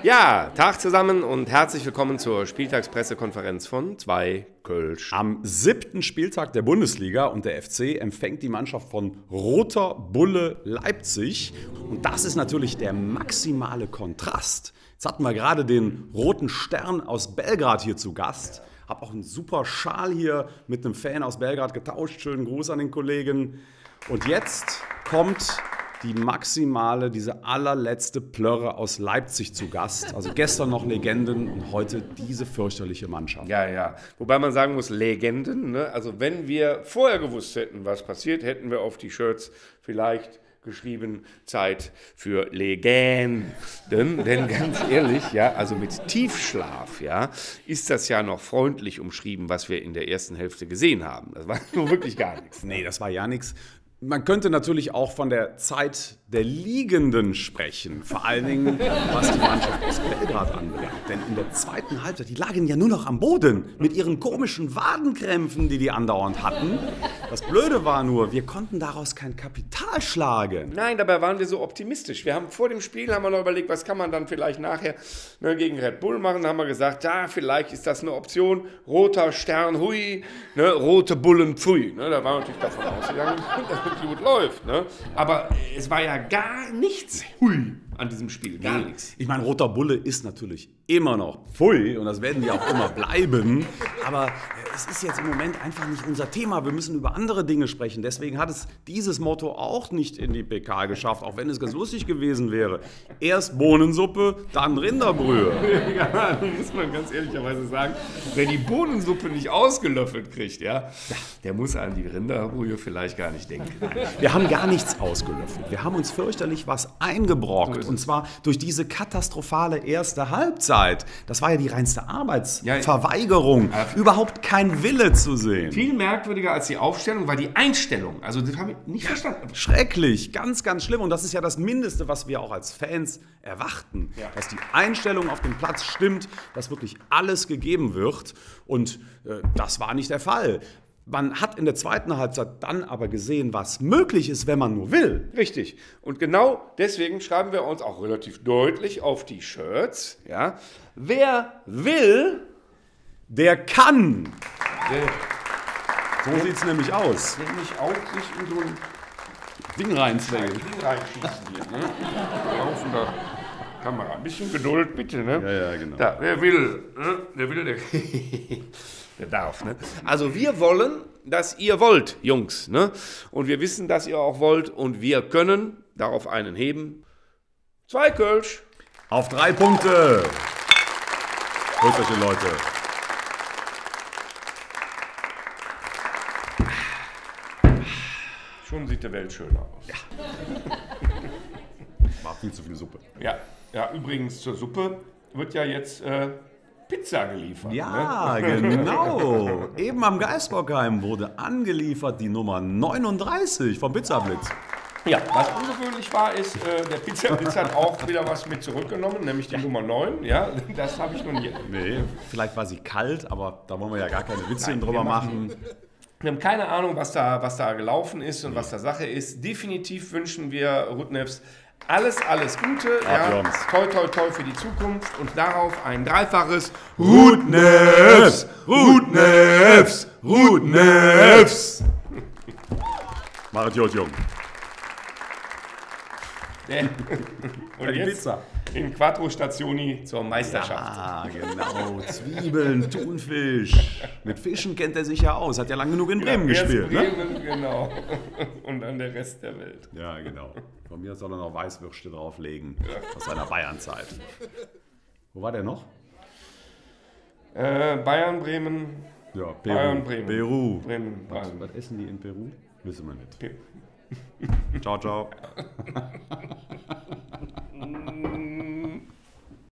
Ja, Tag zusammen und herzlich willkommen zur Spieltagspressekonferenz von 2 Kölsch. Am 7. Spieltag der Bundesliga und der FC empfängt die Mannschaft von Roter Bulle Leipzig. Und das ist natürlich der maximale Kontrast. Jetzt hatten wir gerade den Roten Stern aus Belgrad hier zu Gast. Hab auch einen super Schal hier mit einem Fan aus Belgrad getauscht. Schönen Gruß an den Kollegen. Und jetzt kommt diese allerletzte Plörre aus Leipzig zu Gast. Also gestern noch Legenden und heute diese fürchterliche Mannschaft. Ja. Wobei man sagen muss, Legenden. Ne? Also wenn wir vorher gewusst hätten, was passiert, hätten wir auf die Shirts vielleicht geschrieben, Zeit für Legenden. Denn ganz ehrlich, ja, also mit Tiefschlaf, ja, ist das ja noch freundlich umschrieben, was wir in der ersten Hälfte gesehen haben. Das war nur wirklich gar nichts. Nee, das war ja nichts. Man könnte natürlich auch von der Zeit der Liegenden sprechen, vor allen Dingen, was die Mannschaft aus Belgrad anbelangt. Denn in der zweiten Halbzeit, die lagen ja nur noch am Boden mit ihren komischen Wadenkrämpfen, die andauernd hatten. Das Blöde war nur, wir konnten daraus kein Kapital schlagen. Nein, dabei waren wir so optimistisch. Wir haben vor dem Spiel noch überlegt, was kann man dann vielleicht nachher gegen Red Bull machen. Da haben wir gesagt, ja, vielleicht ist das eine Option. Roter Stern, hui, rote Bullen, pfui. Da waren wir natürlich davon ausgegangen, dass es gut läuft. Aber es war ja gar nichts hui an diesem Spiel. Gar nichts. Ich meine, Roter Bulle ist natürlich immer noch pfui und das werden wir auch immer bleiben. Aber es ist jetzt im Moment einfach nicht unser Thema. Wir müssen über andere Dinge sprechen. Deswegen hat es dieses Motto auch nicht in die PK geschafft, auch wenn es ganz lustig gewesen wäre. Erst Bohnensuppe, dann Rinderbrühe. Ja, muss man ganz ehrlicherweise sagen, wer die Bohnensuppe nicht ausgelöffelt kriegt, ja, der muss an die Rinderbrühe vielleicht gar nicht denken. Wir haben gar nichts ausgelöffelt. Wir haben uns fürchterlich was eingebrockt. Und zwar durch diese katastrophale erste Halbzeit. Das war ja die reinste Arbeitsverweigerung. Überhaupt kein Wille zu sehen. Viel merkwürdiger als die Aufstellung war die Einstellung. Also das habe ich nicht verstanden. Schrecklich, ganz, ganz schlimm. Und das ist ja das Mindeste, was wir auch als Fans erwarten. Ja. Dass die Einstellung auf dem Platz stimmt, dass wirklich alles gegeben wird. Und das war nicht der Fall. Man hat in der zweiten Halbzeit dann aber gesehen, was möglich ist, wenn man nur will. Richtig. Und genau deswegen schreiben wir uns auch relativ deutlich auf die Shirts, ja, wer will, der kann. So sieht es nämlich aus. Nämlich auch sich in so ein Ding reinschießen hier. Ne? Laufender Kamera. Ein bisschen Geduld, bitte. Ne? Ja, genau. Da, wer will, der der darf. Ne? Also wir wollen, dass ihr wollt, Jungs. Ne? Und wir wissen, dass ihr auch wollt. Und wir können darauf einen heben. 2 Kölsch. Auf 3 Punkte. Grüßt euch, Leute. Schon sieht die Welt schöner aus. Ja. War viel zu viel Suppe. Ja, übrigens zur Suppe wird ja jetzt Pizza geliefert. Ja, ne? Genau. Eben am Geisbockheim wurde angeliefert die Nummer 39 vom Pizzablitz. Ja, was ungewöhnlich war, ist, der Pizzablitz hat auch wieder was mit zurückgenommen, nämlich die Nummer 9. Ja, das habe ich noch nie. Nee, vielleicht war sie kalt, aber da wollen wir ja gar keine Witzchen drüber machen. Wir haben keine Ahnung, was da gelaufen ist und was da Sache ist. Definitiv wünschen wir Rudnevs alles Gute. Ja. Toi, toi, toi für die Zukunft und darauf ein dreifaches Rudnevs! Rudnevs! Rudnevs! Machet gut, Jung. Und die Pizza. In Quattro Stationi zur Meisterschaft. Ja, genau. Zwiebeln, Thunfisch. Mit Fischen kennt er sich ja aus. Hat ja lange genug in Bremen gespielt. Bremen, ne? Genau. Und dann der Rest der Welt. Ja, genau. Von mir soll er noch Weißwürste drauflegen. Aus seiner Bayernzeit. Wo war der noch? Bayern, Bremen. Ja, Peru. Bayern, Bremen. Peru. Bremen, Bayern. Was essen die in Peru? Wissen wir nicht. Ciao, ciao.